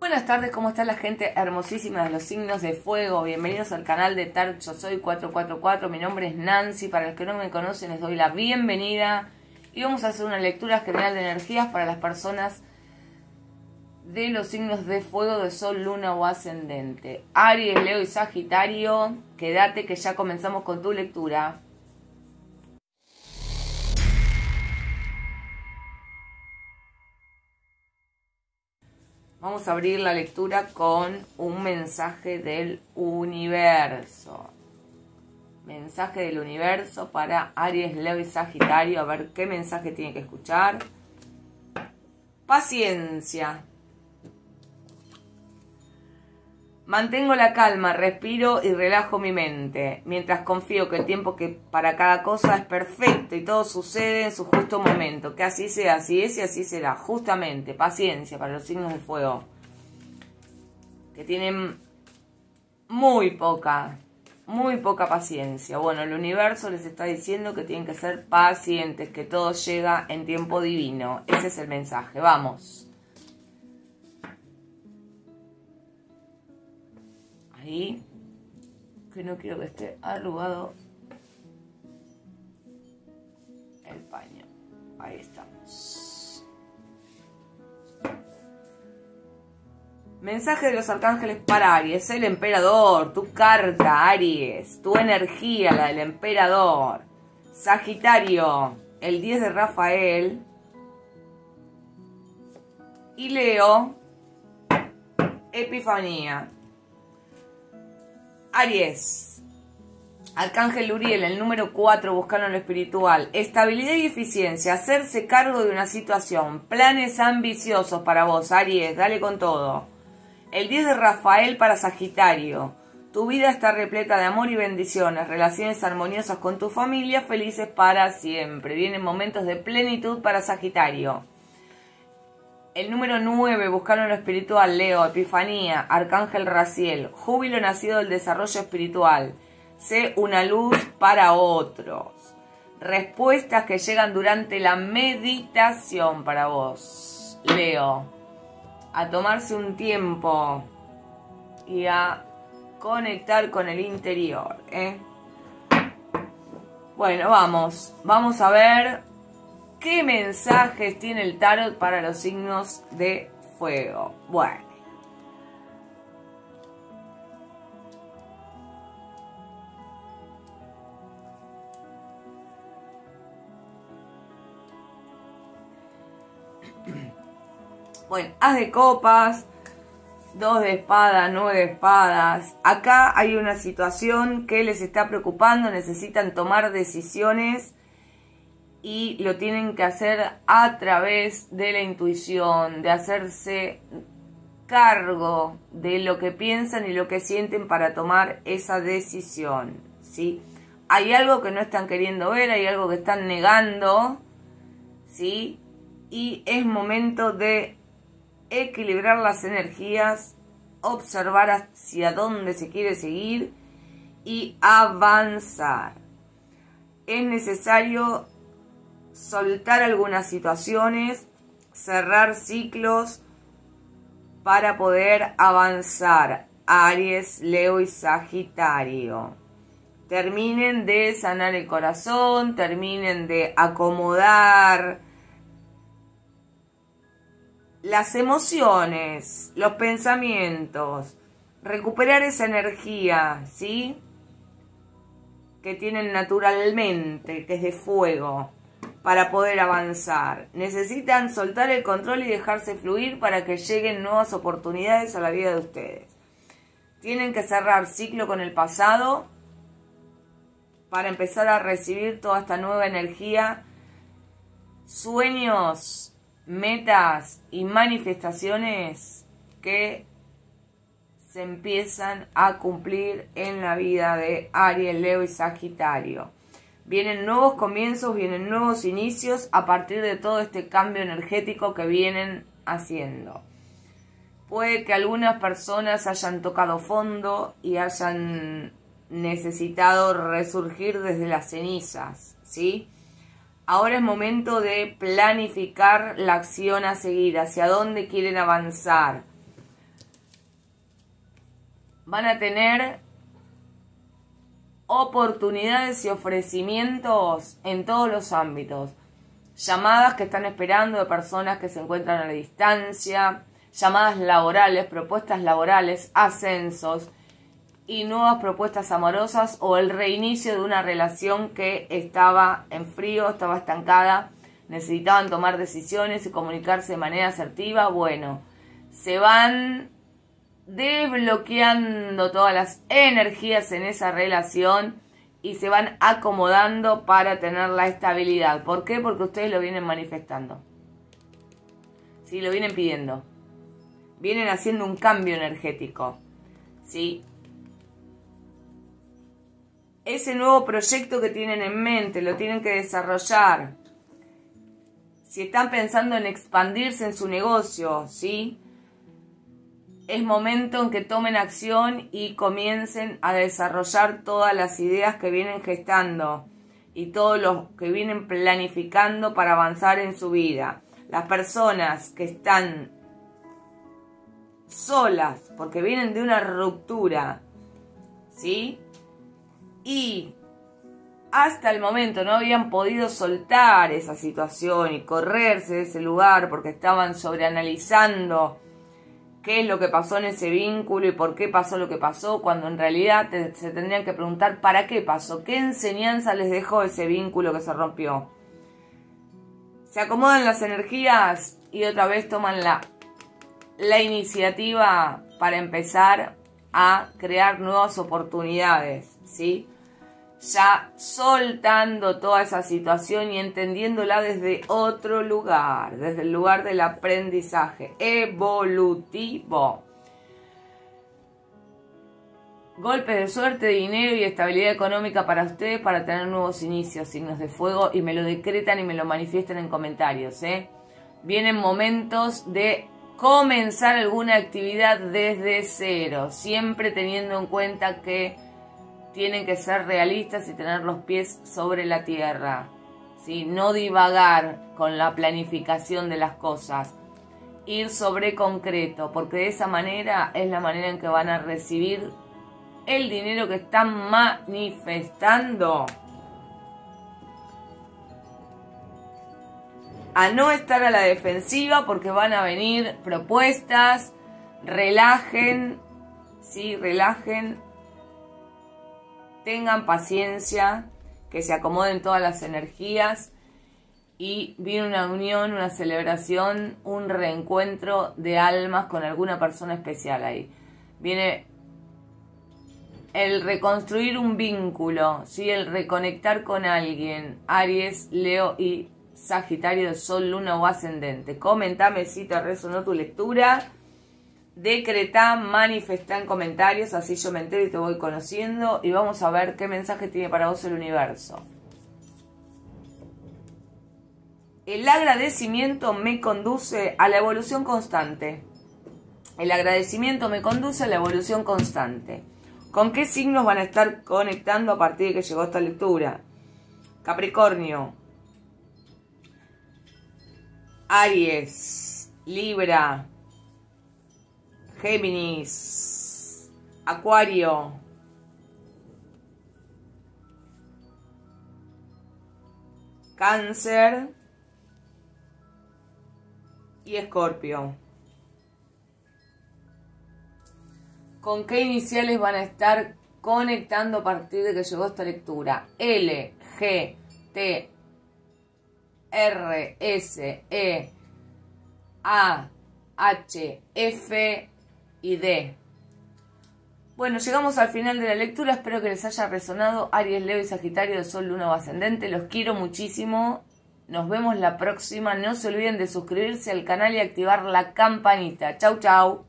Buenas tardes, ¿cómo está la gente hermosísima de los signos de fuego? Bienvenidos al canal de Tarot Yo Soy 444, mi nombre es Nancy, para los que no me conocen les doy la bienvenida y vamos a hacer una lectura general de energías para las personas de los signos de fuego de Sol, Luna o Ascendente. Aries, Leo y Sagitario, quédate que ya comenzamos con tu lectura. Vamos a abrir la lectura con un mensaje del universo. Mensaje del universo para Aries, Leo y Sagitario. A ver qué mensaje tiene que escuchar. Paciencia. Mantengo la calma, respiro y relajo mi mente, mientras confío que el tiempo que para cada cosa es perfecto y todo sucede en su justo momento. Que así sea, así es y así será. Justamente, paciencia para los signos de fuego, que tienen muy poca paciencia. Bueno, el universo les está diciendo que tienen que ser pacientes, que todo llega en tiempo divino. Ese es el mensaje. Vamos. Ahí, que no quiero que esté arrugado el paño. Ahí estamos. Mensaje de los arcángeles para Aries. El emperador, tu carta, Aries. Tu energía, la del emperador. Sagitario, el 10 de Rafael. Y Leo, Epifanía. Aries, Arcángel Uriel, el número 4, buscando lo espiritual. Estabilidad y eficiencia, hacerse cargo de una situación. Planes ambiciosos para vos, Aries, dale con todo. El 10 de Rafael para Sagitario. Tu vida está repleta de amor y bendiciones, relaciones armoniosas con tu familia, felices para siempre. Vienen momentos de plenitud para Sagitario. El número 9, buscarlo en lo espiritual, Leo, Epifanía, Arcángel Raziel, júbilo nacido del desarrollo espiritual, sé una luz para otros, respuestas que llegan durante la meditación para vos, Leo, a tomarse un tiempo y a conectar con el interior, Bueno, vamos a ver ¿qué mensajes tiene el tarot para los signos de fuego? Bueno. Bueno, as de copas, 2 de espadas, 9 de espadas. Acá hay una situación que les está preocupando, necesitan tomar decisiones y lo tienen que hacer a través de la intuición, de hacerse cargo de lo que piensan y lo que sienten para tomar esa decisión, ¿sí? Hay algo que no están queriendo ver, hay algo que están negando, ¿sí? Y es momento de equilibrar las energías, observar hacia dónde se quiere seguir y avanzar. Es necesario soltar algunas situaciones, cerrar ciclos para poder avanzar. Aries, Leo y Sagitario. Terminen de sanar el corazón, terminen de acomodar las emociones, los pensamientos, recuperar esa energía, ¿sí? Que tienen naturalmente, que es de fuego, para poder avanzar. Necesitan soltar el control y dejarse fluir para que lleguen nuevas oportunidades a la vida de ustedes. Tienen que cerrar ciclo con el pasado para empezar a recibir toda esta nueva energía. Sueños, metas y manifestaciones que se empiezan a cumplir en la vida de Aries, Leo y Sagitario. Vienen nuevos comienzos, vienen nuevos inicios a partir de todo este cambio energético que vienen haciendo. Puede que algunas personas hayan tocado fondo y hayan necesitado resurgir desde las cenizas, ¿sí? Ahora es momento de planificar la acción a seguir, hacia dónde quieren avanzar. van a tener oportunidades y ofrecimientos en todos los ámbitos. Llamadas que están esperando de personas que se encuentran a la distancia, llamadas laborales, propuestas laborales, ascensos y nuevas propuestas amorosas o el reinicio de una relación que estaba en frío, estaba estancada, necesitaban tomar decisiones y comunicarse de manera asertiva. Bueno, se van desbloqueando todas las energías en esa relación y se van acomodando para tener la estabilidad. ¿Por qué? Porque ustedes lo vienen manifestando. Sí, lo vienen pidiendo. Vienen haciendo un cambio energético. ¿Sí? Ese nuevo proyecto que tienen en mente, lo tienen que desarrollar. Si están pensando en expandirse en su negocio, ¿sí? Es momento en que tomen acción y comiencen a desarrollar todas las ideas que vienen gestando y todo lo que vienen planificando para avanzar en su vida. Las personas que están solas porque vienen de una ruptura, ¿sí? Y hasta el momento no habían podido soltar esa situación y correrse de ese lugar porque estaban sobreanalizando qué es lo que pasó en ese vínculo y por qué pasó lo que pasó, cuando en realidad se tendrían que preguntar para qué pasó, qué enseñanza les dejó ese vínculo que se rompió. Se acomodan las energías y otra vez toman la iniciativa para empezar a crear nuevas oportunidades, ¿sí? Ya soltando toda esa situación y entendiéndola desde otro lugar, desde el lugar del aprendizaje evolutivo. Golpes de suerte, dinero y estabilidad económica para ustedes para tener nuevos inicios, signos de fuego, y me lo decretan y me lo manifiestan en comentarios, ¿eh? Vienen momentos de comenzar alguna actividad desde cero, siempre teniendo en cuenta que tienen que ser realistas y tener los pies sobre la tierra, ¿sí? No divagar con la planificación de las cosas, ir sobre concreto, porque de esa manera es la manera en que van a recibir el dinero que están manifestando. A no estar a la defensiva porque van a venir propuestas, relajen, ¿sí? Relajen. Tengan paciencia, que se acomoden todas las energías y viene una unión, una celebración, un reencuentro de almas con alguna persona especial ahí. Viene el reconstruir un vínculo, ¿sí? El reconectar con alguien. Aries, Leo y Sagitario de Sol, Luna o Ascendente. Comentame si te resonó tu lectura. Decretá, manifestá en comentarios, así yo me entero y te voy conociendo. Y vamos a ver qué mensaje tiene para vos el universo. El agradecimiento me conduce a la evolución constante. El agradecimiento me conduce a la evolución constante. ¿Con qué signos van a estar conectando a partir de que llegó esta lectura? Capricornio, Aries, Libra, Géminis, Acuario, Cáncer y Escorpio. ¿Con qué iniciales van a estar conectando a partir de que llegó esta lectura? L, G, T, R, S, E, A, H, F y D. Bueno, llegamos al final de la lectura. Espero que les haya resonado. Aries, Leo y Sagitario de Sol, Luna o Ascendente. Los quiero muchísimo. Nos vemos la próxima. No se olviden de suscribirse al canal y activar la campanita. Chau, chau.